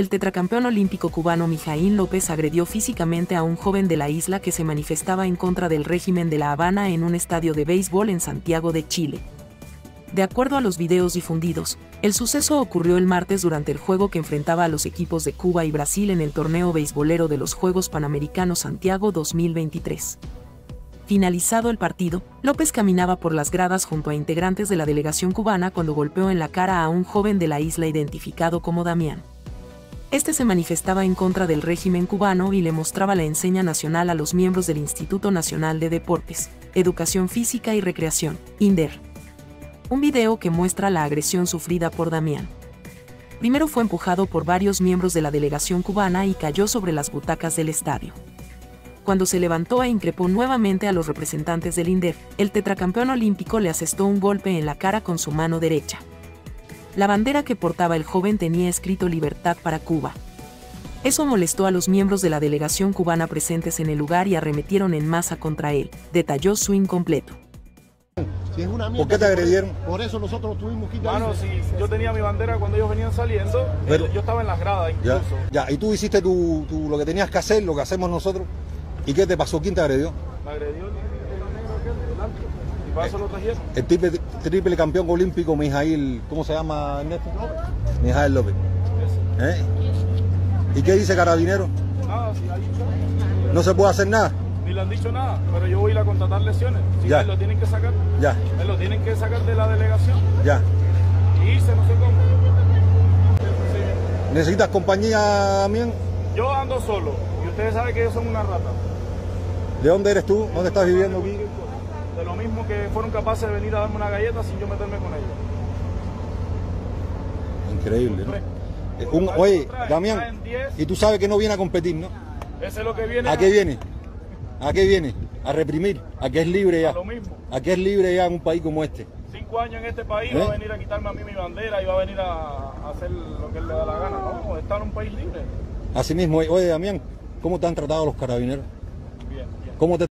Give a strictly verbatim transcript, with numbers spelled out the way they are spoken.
el tetracampeón olímpico cubano Mijaíl López agredió físicamente a un joven de la isla que se manifestaba en contra del régimen de La Habana en un estadio de béisbol en Santiago de Chile. De acuerdo a los videos difundidos, el suceso ocurrió el martes durante el juego que enfrentaba a los equipos de Cuba y Brasil en el torneo beisbolero de los Juegos Panamericanos Santiago dos mil veintitrés. Finalizado el partido, López caminaba por las gradas junto a integrantes de la delegación cubana cuando golpeó en la cara a un joven de la isla identificado como Damián. Este se manifestaba en contra del régimen cubano y le mostraba la enseña nacional a los miembros del Instituto Nacional de Deportes, Educación Física y Recreación, INDER. Un video que muestra la agresión sufrida por Damián. Primero fue empujado por varios miembros de la delegación cubana y cayó sobre las butacas del estadio. Cuando se levantó e increpó nuevamente a los representantes del INDER, el tetracampeón olímpico le asestó un golpe en la cara con su mano derecha. La bandera que portaba el joven tenía escrito Libertad para Cuba. Eso molestó a los miembros de la delegación cubana presentes en el lugar y arremetieron en masa contra él, detalló su incompleto. Si es una mierda, ¿Por qué te agredieron? Por eso nosotros tuvimos que ir. Bueno, si yo tenía mi bandera cuando ellos venían saliendo, Pero, yo estaba en las gradas incluso. Ya, ya, y tú hiciste tu, tu, lo que tenías que hacer, lo que hacemos nosotros. ¿Y qué te pasó? ¿Quién te agredió? Me agredió el, el negro aquel, el alto. Y para eso lo trajeron. El triple, triple campeón olímpico Mijaíl, ¿cómo se llama, Ernesto? Mijaíl López. ¿Eh? ¿Y qué dice Carabinero? Nada, si hay... No se puede hacer nada. Ni le han dicho nada, pero yo voy a ir a contratar lesiones. Si Ya. me lo tienen que sacar, Ya, me lo tienen que sacar de la delegación. ya. Y irse, no sé cómo. Sí. ¿Necesitas compañía también? Yo ando solo, y ustedes saben que ellos son una rata. ¿De dónde eres tú? ¿Dónde estás viviendo aquí? De lo mismo que fueron capaces de venir a darme una galleta sin yo meterme con ellos. Increíble, ¿no? Eh, un- oye, Damián, y tú sabes que no viene a competir, ¿no? Ese es lo que viene. ¿A qué viene? ¿A qué viene? A reprimir, a que es libre ya. A lo mismo. A que es libre ya en un país como este. Cinco años en este país, ¿Eh? va a venir a quitarme a mí mi bandera y va a venir a, a hacer lo que él le da la gana. No, está en un país libre. Así mismo, oye, Damián, ¿cómo te han tratado los carabineros? Bien, bien. ¿Cómo te